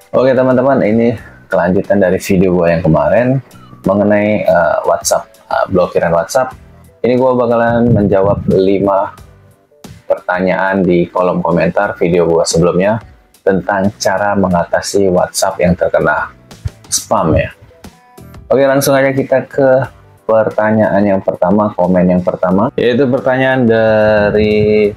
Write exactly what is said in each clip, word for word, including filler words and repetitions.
Oke teman-teman, ini kelanjutan dari video gue yang kemarin mengenai uh, WhatsApp, uh, blokiran WhatsApp. Ini gue bakalan menjawab lima pertanyaan di kolom komentar video gue sebelumnya tentang cara mengatasi WhatsApp yang terkena spam ya. Oke, langsung aja kita ke pertanyaan yang pertama, komen yang pertama, yaitu pertanyaan dari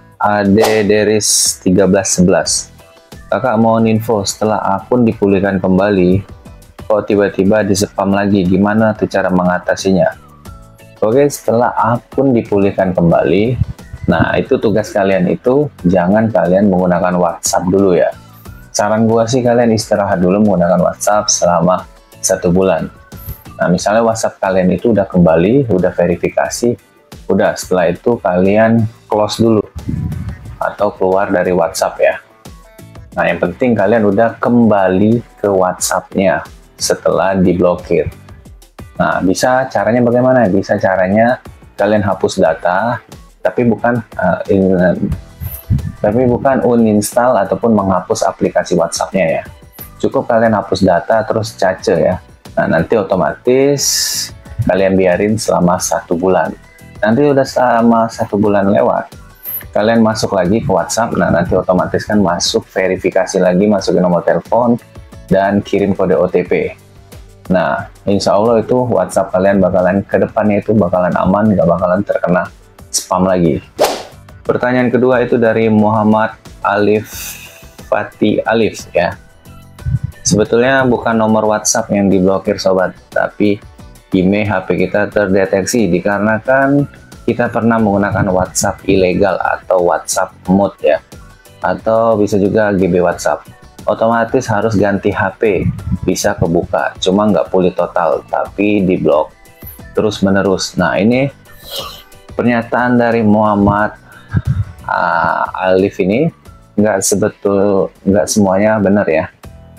Ade Deris tiga belas sebelas. Kakak mau info, setelah akun dipulihkan kembali, kok tiba-tiba di spam lagi, gimana tuh cara mengatasinya? Oke, setelah akun dipulihkan kembali, nah itu tugas kalian itu, jangan kalian menggunakan WhatsApp dulu ya. Saran gua sih kalian istirahat dulu menggunakan WhatsApp selama satu bulan. Nah, misalnya WhatsApp kalian itu udah kembali, udah verifikasi, udah setelah itu kalian close dulu atau keluar dari WhatsApp ya. Nah, yang penting kalian udah kembali ke WhatsApp-nya setelah diblokir. Nah, bisa caranya bagaimana? Bisa caranya kalian hapus data, tapi bukan uh, in, tapi bukan uninstall ataupun menghapus aplikasi WhatsApp-nya ya. Cukup kalian hapus data terus cache ya. Nah, nanti otomatis kalian biarin selama satu bulan. Nanti udah selama satu bulan lewat, kalian masuk lagi ke WhatsApp. Nah, nanti otomatis kan masuk verifikasi lagi, masukin nomor telepon dan kirim kode O T P. Nah, insya Allah itu WhatsApp kalian bakalan ke depannya itu bakalan aman, gak bakalan terkena spam lagi. Pertanyaan kedua itu dari Muhammad Alif Fatih Alif ya. Sebetulnya bukan nomor WhatsApp yang diblokir sobat, tapi email H P kita terdeteksi dikarenakan kita pernah menggunakan WhatsApp ilegal atau WhatsApp mood ya, atau bisa juga G B WhatsApp. Otomatis harus ganti H P, bisa kebuka, cuma nggak pulih total, tapi diblok terus menerus. Nah, ini pernyataan dari Muhammad uh, Alif ini nggak sebetul, nggak semuanya benar ya.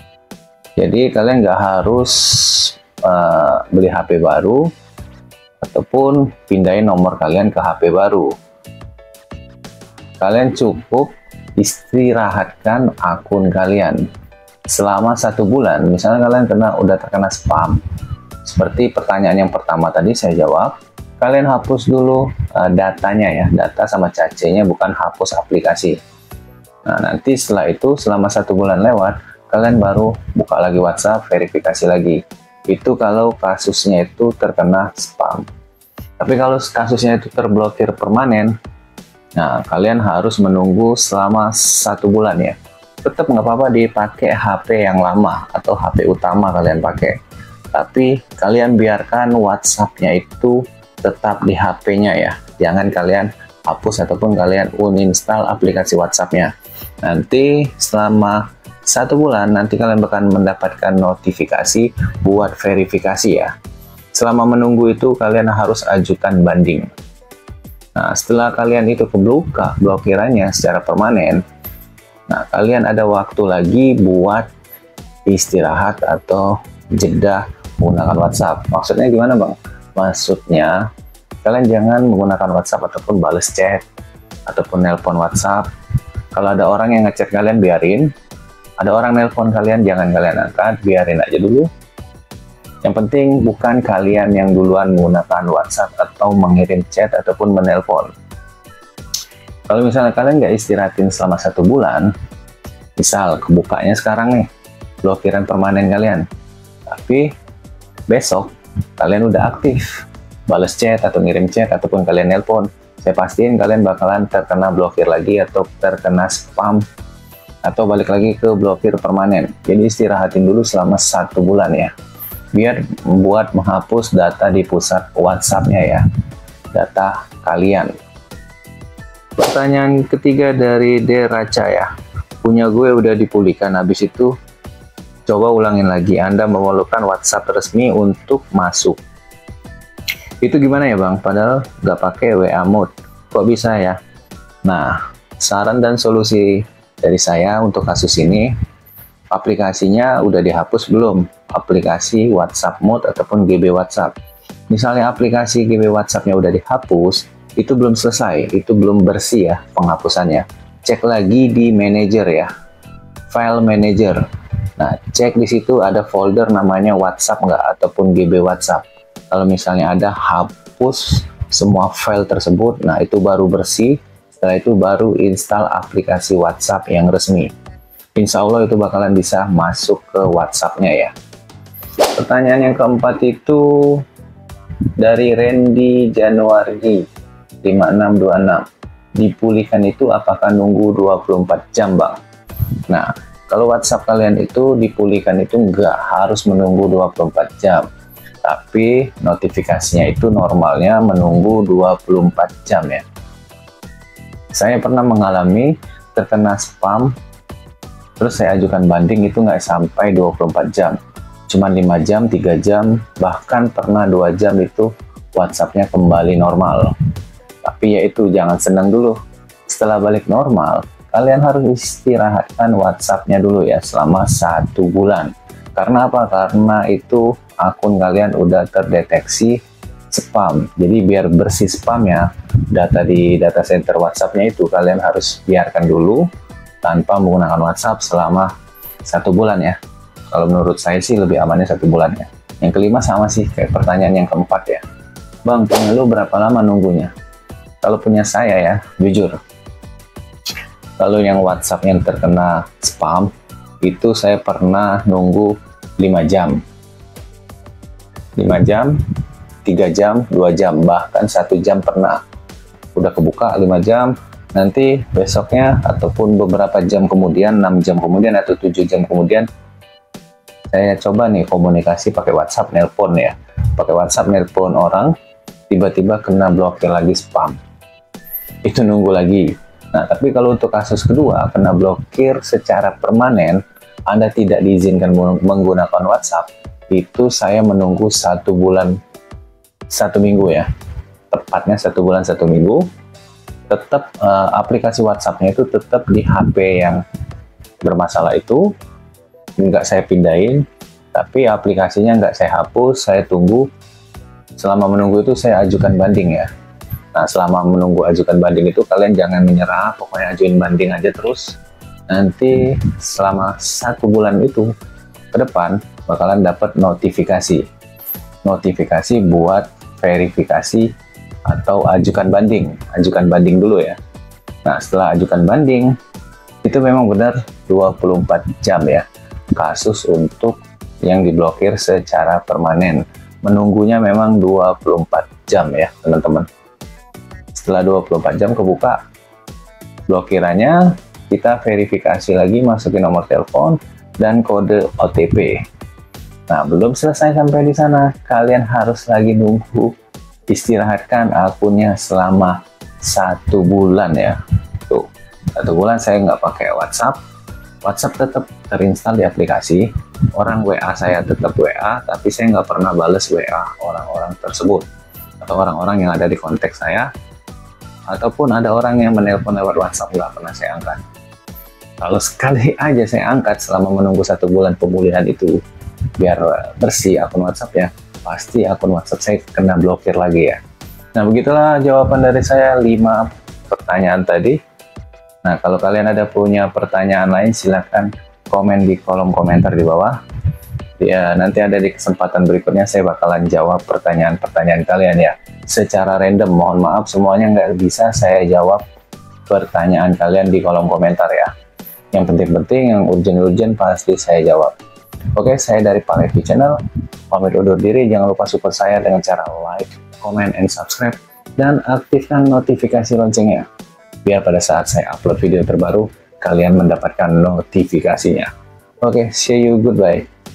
Jadi kalian nggak harus uh, beli H P baru ataupun pindahin nomor kalian ke H P baru. Kalian cukup istirahatkan akun kalian selama satu bulan. Misalnya kalian kena udah terkena spam, seperti pertanyaan yang pertama tadi saya jawab, kalian hapus dulu uh, datanya ya, data sama cache-nya, bukan hapus aplikasi. Nah, nanti setelah itu selama satu bulan lewat, kalian baru buka lagi WhatsApp, verifikasi lagi. Itu kalau kasusnya itu terkena spam. Tapi kalau kasusnya itu terblokir permanen, nah kalian harus menunggu selama satu bulan ya. Tetap nggak apa-apa dipakai H P yang lama atau H P utama kalian pakai. Tapi kalian biarkan WhatsApp-nya itu tetap di H P-nya ya. Jangan kalian hapus ataupun kalian uninstall aplikasi WhatsApp-nya. Nanti selama satu bulan nanti kalian bakal mendapatkan notifikasi buat verifikasi ya. Selama menunggu itu kalian harus ajukan banding. Nah, setelah kalian itu kebuka blokirannya secara permanen, nah kalian ada waktu lagi buat istirahat atau jeda menggunakan WhatsApp. Maksudnya gimana bang? Maksudnya kalian jangan menggunakan WhatsApp ataupun bales chat ataupun nelpon WhatsApp. Kalau ada orang yang ngechat kalian biarin. Ada orang nelpon kalian, jangan kalian angkat, biarin aja dulu. Yang penting bukan kalian yang duluan menggunakan WhatsApp atau mengirim chat ataupun menelpon. Kalau misalnya kalian nggak istirahatin selama satu bulan, misal kebukanya sekarang nih, blokiran permanen kalian, tapi besok kalian udah aktif, balas chat atau ngirim chat ataupun kalian nelpon, saya pastiin kalian bakalan terkena blokir lagi atau terkena spam, atau balik lagi ke blokir permanen. Jadi istirahatin dulu selama satu bulan ya, biar buat menghapus data di pusat WhatsApp-nya ya, data kalian. Pertanyaan ketiga dari Deraca ya, punya gue udah dipulihkan, habis itu coba ulangin lagi, Anda memerlukan WhatsApp resmi untuk masuk. Itu gimana ya bang, padahal nggak pakai W A mode, kok bisa ya? Nah, saran dan solusi dari saya untuk kasus ini, aplikasinya udah dihapus belum? Aplikasi WhatsApp Mode ataupun G B WhatsApp. Misalnya aplikasi G B WhatsApp-nya udah dihapus, itu belum selesai, itu belum bersih ya penghapusannya. Cek lagi di manajer ya, file manager. Nah, cek di situ ada folder namanya WhatsApp nggak, ataupun G B WhatsApp. Kalau misalnya ada, hapus semua file tersebut. Nah, itu baru bersih. Setelah itu baru install aplikasi WhatsApp yang resmi. Insya Allah itu bakalan bisa masuk ke WhatsApp-nya ya. Pertanyaan yang keempat itu dari Randy Januari lima enam dua enam. Dipulihkan itu apakah nunggu dua puluh empat jam, Bang? Nah, kalau WhatsApp kalian itu dipulihkan itu nggak harus menunggu dua puluh empat jam. Tapi notifikasinya itu normalnya menunggu dua puluh empat jam ya. Saya pernah mengalami terkena spam, terus saya ajukan banding itu nggak sampai dua puluh empat jam. Cuma lima jam, tiga jam, bahkan pernah dua jam itu WhatsApp-nya kembali normal. Tapi ya itu, jangan senang dulu. Setelah balik normal, kalian harus istirahatkan WhatsApp-nya dulu ya selama satu bulan. Karena apa? Karena itu akun kalian udah terdeteksi spam. Jadi biar bersih spam ya, data di data center WhatsApp-nya itu kalian harus biarkan dulu tanpa menggunakan WhatsApp selama satu bulan ya. Kalau menurut saya sih lebih amannya satu bulan ya. Yang kelima sama sih kayak pertanyaan yang keempat ya. Bang, punya lu berapa lama nunggunya? Kalau punya saya ya, jujur. Kalau yang WhatsApp yang terkena spam, itu saya pernah nunggu lima jam. lima jam, tiga jam, dua jam, bahkan satu jam pernah. Udah kebuka lima jam, nanti besoknya ataupun beberapa jam kemudian, enam jam kemudian atau tujuh jam kemudian, saya coba nih komunikasi pakai WhatsApp, nelpon ya. Pakai WhatsApp nelpon orang, tiba-tiba kena blokir lagi spam. Itu nunggu lagi. Nah, tapi kalau untuk kasus kedua, kena blokir secara permanen, Anda tidak diizinkan menggunakan WhatsApp, itu saya menunggu satu bulan, satu minggu ya. Tepatnya satu bulan, satu minggu. Tetap uh, aplikasi WhatsApp-nya itu tetap di H P yang bermasalah itu, nggak saya pindahin, tapi aplikasinya nggak saya hapus, saya tunggu. Selama menunggu itu saya ajukan banding ya. Nah, selama menunggu ajukan banding itu kalian jangan menyerah, pokoknya ajuin banding aja terus. Nanti selama satu bulan itu ke depan bakalan dapat notifikasi. Notifikasi buat verifikasi atau ajukan banding. Ajukan banding dulu ya. Nah, setelah ajukan banding, itu memang benar dua puluh empat jam ya. Kasus untuk yang diblokir secara permanen. Menunggunya memang dua puluh empat jam ya, teman-teman. Setelah dua puluh empat jam kebuka blokirannya, kita verifikasi lagi, masukin nomor telepon dan kode O T P. Nah, belum selesai sampai di sana, kalian harus lagi nunggu, istirahatkan akunnya selama satu bulan ya. Tuh, satu bulan saya nggak pakai WhatsApp. WhatsApp tetap terinstall di aplikasi. Orang W A saya tetap W A, tapi saya nggak pernah bales W A orang-orang tersebut atau orang-orang yang ada di kontak saya. Ataupun ada orang yang menelpon lewat WhatsApp, nggak pernah saya angkat. Kalau sekali aja saya angkat selama menunggu satu bulan pemulihan itu, biar bersih akun WhatsApp ya, pasti akun WhatsApp saya kena blokir lagi ya. Nah, begitulah jawaban dari saya lima pertanyaan tadi. Nah, kalau kalian ada punya pertanyaan lain, silahkan komen di kolom komentar di bawah. Ya, nanti ada di kesempatan berikutnya saya bakalan jawab pertanyaan-pertanyaan kalian ya. Secara random, mohon maaf semuanya nggak bisa saya jawab pertanyaan kalian di kolom komentar ya. Yang penting-penting, yang urgent-urgent pasti saya jawab. Oke, saya dari Pak Levi Channel, pamit undur diri. Jangan lupa support saya dengan cara like, comment, and subscribe, dan aktifkan notifikasi loncengnya, biar pada saat saya upload video terbaru, kalian mendapatkan notifikasinya. Oke, see you, goodbye.